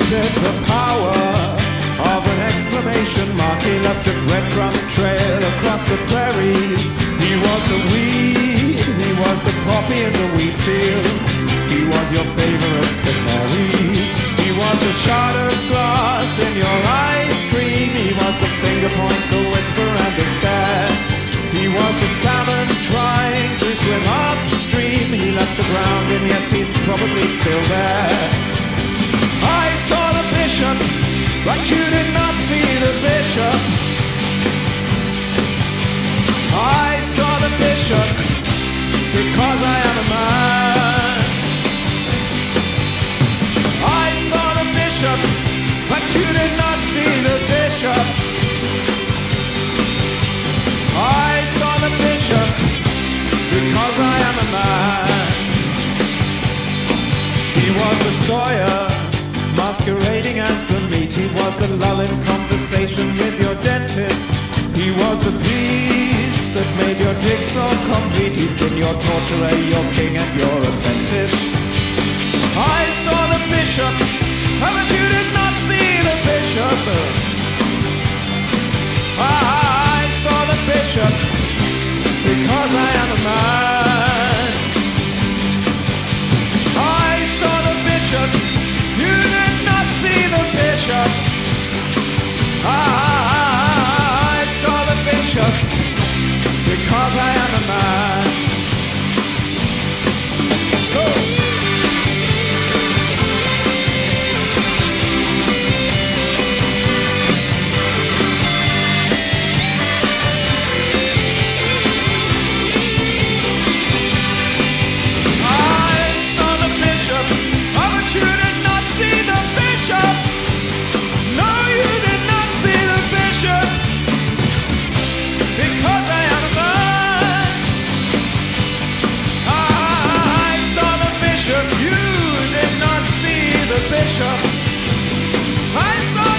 limited the power of an exclamation mark. He left a breadcrumb trail across the prairie. He was the weed, he was the poppy in the wheat field. He was your favorite canary. He was the shot of glass in your ice cream. He was the finger point, the whisper and the stare. He was the salmon trying to swim upstream. He left the ground and yes, he's probably still there. I saw the bishop, but you did not see the bishop. I saw the bishop, because I am a man. I saw the bishop, but you did not see the bishop. I saw the bishop, because I am a man. He was the sawyer, masquerading as the meat. He was the lull in conversation with your dentist. He was the piece that made your jigsaw complete. He's been your torturer, your king and your apprentice. I saw the bishop, but you did not see the bishop. I saw the bishop, because I am a man. I saw the bishop, you did not see the bishop. I saw the bishop, because I am a man. Bishop, I saw